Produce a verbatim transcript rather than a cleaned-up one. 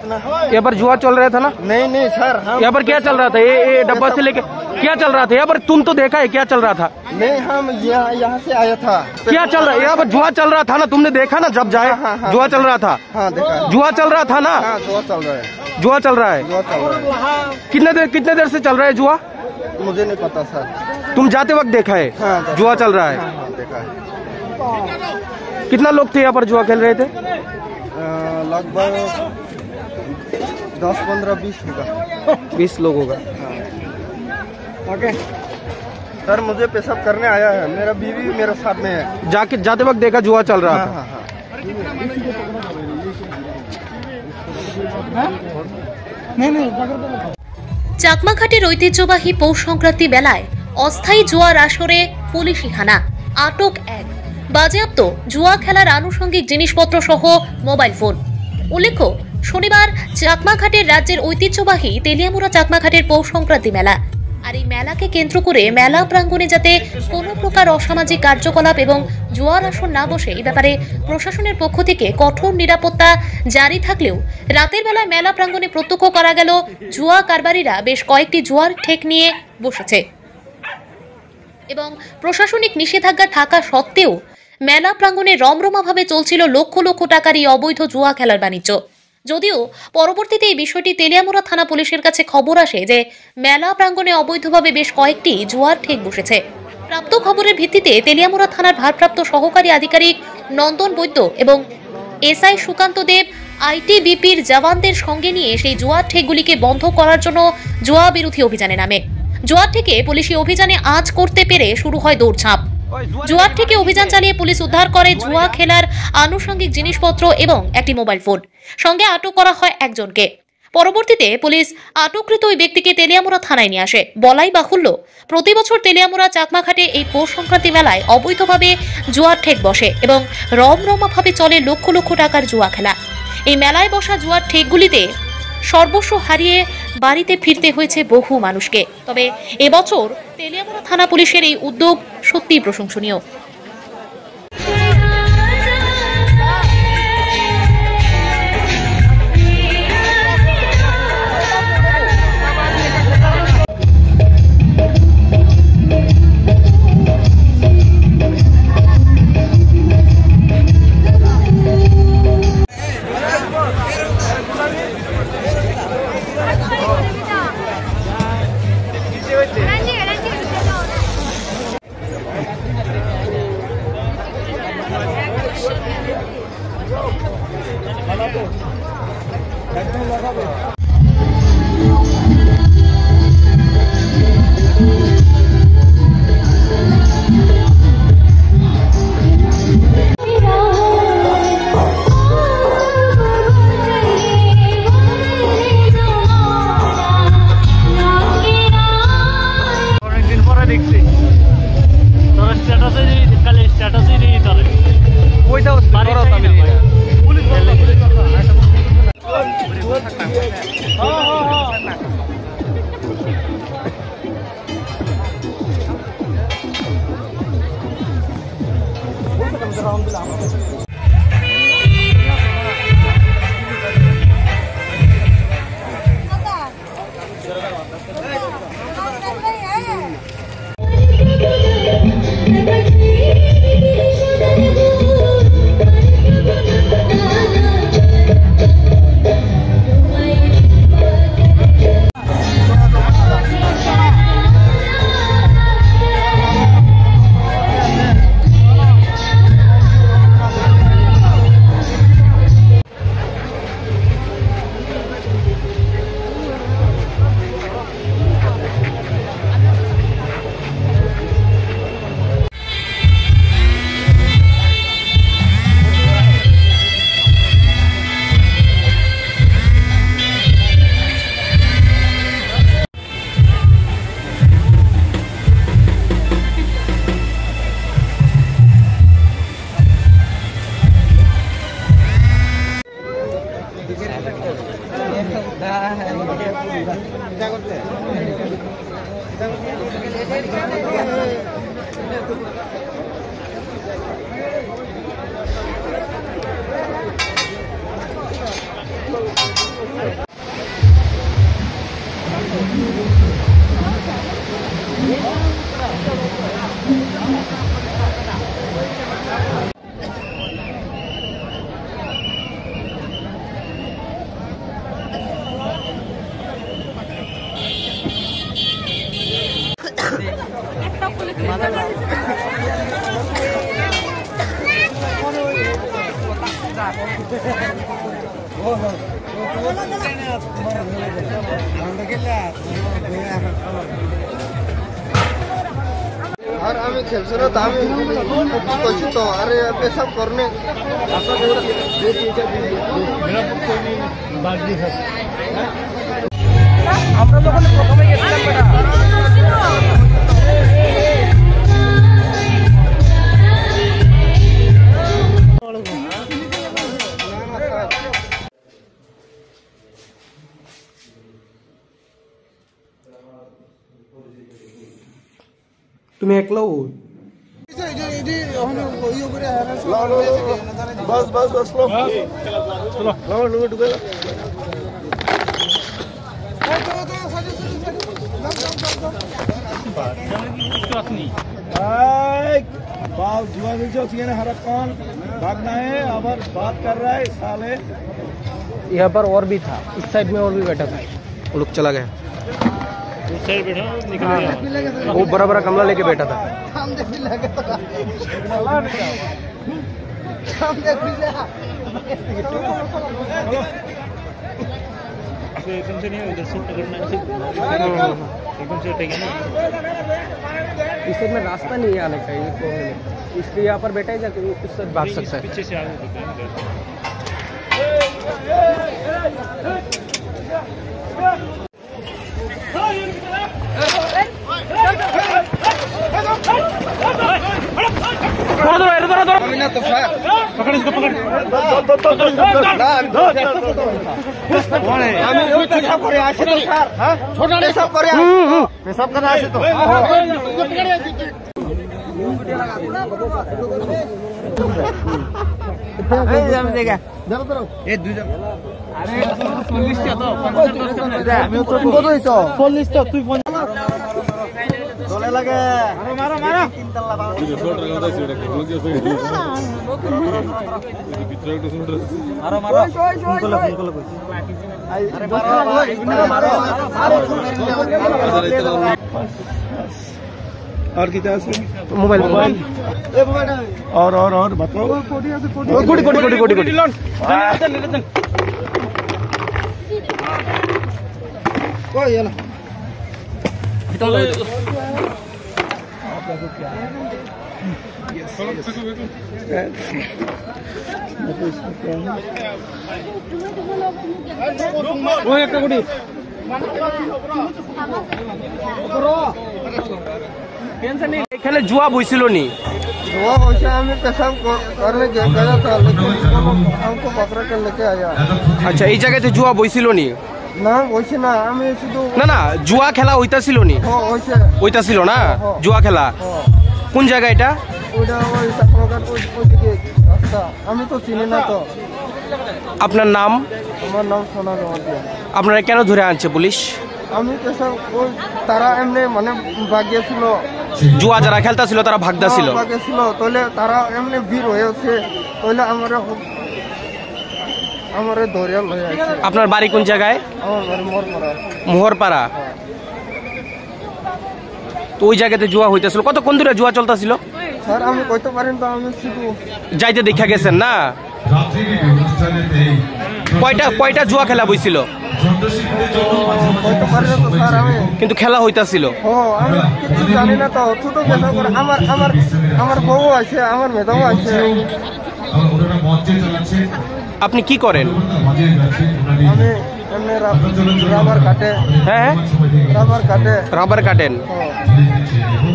अपना। यहाँ पर जुआ चल रहा था ना? नहीं नहीं सर, यहाँ पर क्या चल रहा था? ये ये डब्बा से लेके क्या चल रहा था यहाँ पर? तुम तो देखा है क्या चल रहा था? नहीं, हम यहाँ यहाँ से आया था। क्या चल रहा है यहाँ पर? जुआ चल रहा था ना? तुमने देखा ना जब जाए? हाँ, हाँ, जुआ चल रहा था। हाँ देखा। जुआ चल रहा था ना? हाँ, जुआ चल रहा है। जुआ चल रहा है। जुआ चल रहा है। कितने देर कितने देर से चल रहा है जुआ? मुझे नहीं पता सर। तुम जाते वक्त देखा है? हाँ, जुआ चल रहा है। हाँ, हाँ, देखा है। कितना लोग थे यहाँ पर जुआ खेल रहे थे? लगभग दस पंद्रह बीस होगा। बीस लोग होगा। ओके सर, मुझे पेशाब करने आया है, मेरा बीवी मेरे साथ में है। जाके जाते वक्त देखा जुआ चल रहा हाँ, था? हाँ, हाँ। চাকমাঘাটের ঐতিহ্যবাহী পৌষ সংক্রান্তি বেলায় অস্থায়ী জুয়ার আসরে পুলিশি হানা, আটক এক, বাজেয়াপ্ত জুয়া খেলার আনুষঙ্গিক জিনিসপত্র সহ মোবাইল ফোন। উল্লেখ্য, শনিবার চাকমাঘাটের রাজ্যের ঐতিহ্যবাহী তেলিয়ামুড়া চাকমাঘাটের পৌষ সংক্রান্তি মেলা। আর এই মেলাকে কেন্দ্র করে মেলা প্রাঙ্গণে যাতে কোনো প্রকার অসামাজিক কার্যকলাপ এবং জুয়ার আসর না বসে এই ব্যাপারে প্রশাসনের পক্ষ থেকে কঠোর নিরাপত্তা জারি থাকলেও রাতের বেলায় মেলা প্রাঙ্গণে প্রত্যক্ষ করা গেল জুয়া কারবারিরা বেশ কয়েকটি জুয়ার ঠেক নিয়ে বসেছে এবং প্রশাসনিক নিষেধাজ্ঞা থাকা সত্ত্বেও মেলা প্রাঙ্গণে রমরমাভাবে চলছিল লক্ষ লক্ষ টাকার এই অবৈধ জুয়া খেলার বাণিজ্য। যদিও পরবর্তীতে এই বিষয়টি তেলিয়ামুড়া থানা পুলিশের কাছে খবর আসে যে মেলা প্রাঙ্গণে অবৈধভাবে বেশ কয়েকটি জুয়ার ঠেক বসেছে। প্রাপ্ত খবরের ভিত্তিতে তেলিয়ামুড়া থানার ভারপ্রাপ্ত সহকারী আধিকারিক নন্দন বৈদ্য এবং এসআই সুকান্ত দেব আইটিবিপির জওয়ানদের সঙ্গে নিয়ে সেই জুয়ার ঠেকগুলিকে বন্ধ করার জন্য জুয়া বিরোধী অভিযানে নামে। জুয়ার ঠেকে পুলিশি অভিযানে আঁচ করতে পেরে শুরু হয় দৌড়ঝাঁপ। জুয়ার থেকে অভিযান চালিয়ে পুলিশ উদ্ধার করে জুয়া খেলার আনুষঙ্গিক জিনিসপত্র এবং একটি মোবাইল ফোন। সঙ্গে আটক করা হয় একজনকে। পরবর্তীতে পুলিশ আটককৃত ওই ব্যক্তিকে তেলিয়ামুড়া থানায় নিয়ে আসে। বলাই বাহুল্য, প্রতি বছর তেলিয়ামুড়া চাকমাঘাটে এই পৌষ সংক্রান্তি মেলায় অবৈধভাবে জুয়ার ঠেক বসে এবং রমরমাভাবে চলে লক্ষ লক্ষ টাকার জুয়া খেলা। এই মেলায় বসা জুয়ার ঠেকগুলিতে সর্বস্ব হারিয়ে বাড়িতে ফিরতে হয়েছে বহু মানুষকে। তবে এবছর তেলিয়ামুড়া থানা পুলিশের এই উদ্যোগ সত্যিই প্রশংসনীয়। আর আমি খেলছি না, তা আমি কইছি তো আরে পেশাব করনে আমরা যখন প্রথমে গেছিলাম বেটা তুমি একলাও बस बस बस लो चलो लो लो डूबे बाप जुआ मिल जाओ हरा कौन भागना है अब बात कर रहा है साले। यहाँ पर और भी था, इस साइड में और भी बैठा था, वो लोग चला गया। उस साइड बैठा निकल गया, वो बड़ा बड़ा गमला लेके बैठा था। एकदम से नहीं उधर शूट करना है, एकदम से उठेगा ना। इस साइड में रास्ता नहीं है आने का, ये प्रॉब्लम है, इसलिए यहाँ पर बैठा ही जाके वो कुछ भाग सकता है। पीछे से आगे होता है। पकड़ इसको पकड़ पेशाब करना आसे तो চলে লাগে মারো মারো মারো মারো ফোন করলে ফোন করলে और कितना है मोबाइल मोबाइल और और और बताओ कोटी कोटी कोटी कोटी कोटी कोई ये ना वो एक कोटी এখানে জুয়া বইছিল নি? जुआ वैसे हमें पेशाब करने गया था लेकिन हमको पकड़ कर लेके आया। আচ্ছা, এই জায়গাতে জুয়া বইছিল নি? না वैसे ना हमें शुद्ध না না, জুয়া খেলা হইতাছিল নি? हाँ वैसे হইতাছিল না জুয়া খেলা? हाँ কোন জায়গা এটা? ওটা ওই সাকরগার ওই ওইদিকে রাস্তা, আমি তো চিনি না তো। আপনার নাম? আমার নাম সোনা জমাতিয়া। আপনারা কেন ধরে আনছে পুলিশ? আমি পেশাব ওই তারা এমনি মানে ভাগিয়েছিল, জুয়া যারা খেলতাছিল তারা ভাগদাছিল। ভাগিয়েছিল তাহলে তারা এমনি ভিড় হয়েছে, তাহলে আমার আমার দরিয়া লয়ে আছে। আপনার বাড়ি কোন জায়গায়? আমার বাড়ি মোরপাড়া। মোহরপাড়া। তো ওই জায়গাতে জুয়া হইতেছিল, কতক্ষণ ধরে জুয়া চলতেছিল? স্যার আমি কইতে পারেন তো, আমি শুধু যাইতে দেখা গেছেন না? কয়টা কয়টা জুয়া খেলা বইছিল? কইতে পারেন তো স্যার আমি, কিন্তু খেলা হইতাছিল। ও আমি কিছু জানি না তো, ছোট পেশা করে আমার আমার আমার বউ আছে, আমার মেয়েও আছে। আপনি কি করেন? আমি এমনি রাবার কাটে। হ্যাঁ রাবার কাটে। রাবার কাটেন। ও